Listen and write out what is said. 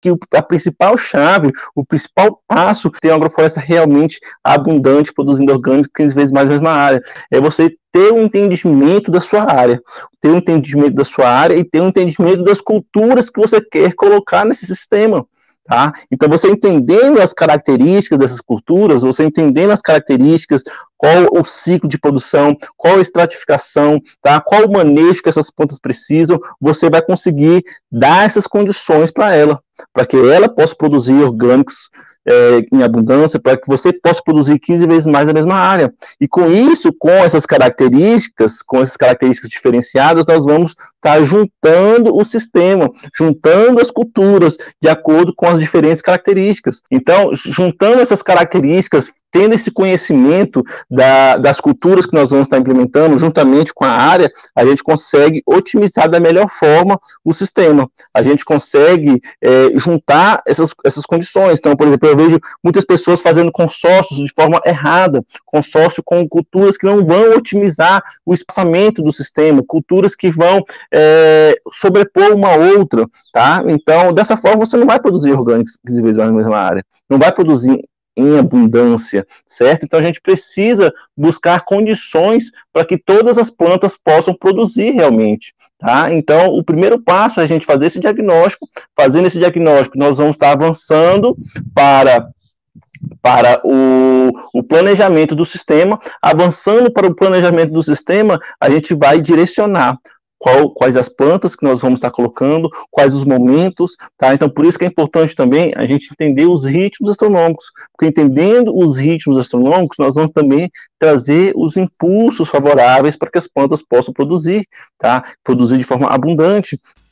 que a principal chave, o principal passo ter uma agrofloresta realmente abundante, produzindo orgânicos 15 vezes mais na mesma área, é você ter um entendimento da sua área, ter um entendimento da sua área e ter um entendimento das culturas que você quer colocar nesse sistema. Tá? Então, você entendendo as características dessas culturas, você entendendo as características, qual o ciclo de produção, qual a estratificação, tá? Qual o manejo que essas plantas precisam, você vai conseguir dar essas condições para ela, para que ela possa produzir orgânicos em abundância, para que você possa produzir 15 vezes mais na mesma área. E com isso, com essas características diferenciadas, nós vamos estar juntando o sistema, juntando as culturas de acordo com as diferentes características. Então, juntando essas características, tendo esse conhecimento das culturas que nós vamos estar implementando, juntamente com a área, a gente consegue otimizar da melhor forma o sistema. A gente consegue juntar essas condições. Então, por exemplo, eu vejo muitas pessoas fazendo consórcios de forma errada, consórcio com culturas que não vão otimizar o espaçamento do sistema, culturas que vão sobrepor uma outra, tá? Então, dessa forma, você não vai produzir orgânicos que se vejam na mesma área, não vai produzir em abundância, certo? Então a gente precisa buscar condições para que todas as plantas possam produzir realmente, tá? Então o primeiro passo é a gente fazer esse diagnóstico. Fazendo esse diagnóstico, nós vamos estar avançando para o planejamento do sistema. Avançando para o planejamento do sistema, a gente vai direcionar quais as plantas que nós vamos estar colocando, quais os momentos, tá? Então, por isso que é importante também a gente entender os ritmos astronômicos, porque entendendo os ritmos astronômicos, nós vamos também trazer os impulsos favoráveis para que as plantas possam produzir, tá? Produzir de forma abundante.